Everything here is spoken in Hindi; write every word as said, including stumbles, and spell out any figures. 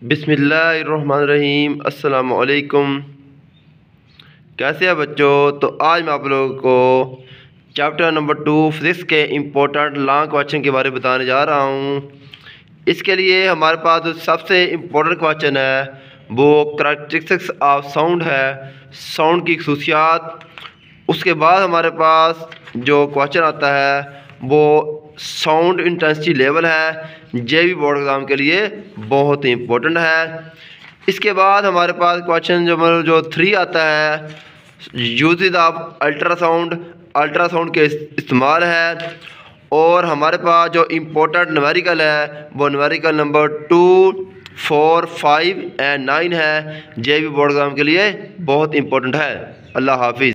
बिस्मिल्लाहिर्रहमानिर्रहीम। अस्सलाम वालेकुम। कैसे हैं बच्चों? तो आज मैं आप लोगों को चैप्टर नंबर टू फिजिक्स के इम्पोर्टेंट लॉन्ग क्वेश्चन के बारे में बताने जा रहा हूँ। इसके लिए हमारे पास जो सबसे इम्पोर्टेंट क्वेश्चन है वो करैक्टरिस्टिक्स ऑफ साउंड है, साउंड की खसूसियात। उसके बाद हमारे पास जो क्वेश्चन आता है वो साउंड इंटेंसिटी लेवल है, ये भी बोर्ड एग्ज़ाम के लिए बहुत ही इम्पोर्टेंट है। इसके बाद हमारे पास क्वेश्चन जो मतलब जो थ्री आता है यूजेज ऑफ अल्ट्रासाउंड, अल्ट्रासाउंड के इस्तेमाल है। और हमारे पास जो इम्पोर्टेंट न्यूमेरिकल है वो numerical number two, four, five and nine है, ये भी बोर्ड एग्ज़ाम के लिए बहुत इम्पोर्टेंट है। अल्लाह हाफिज़।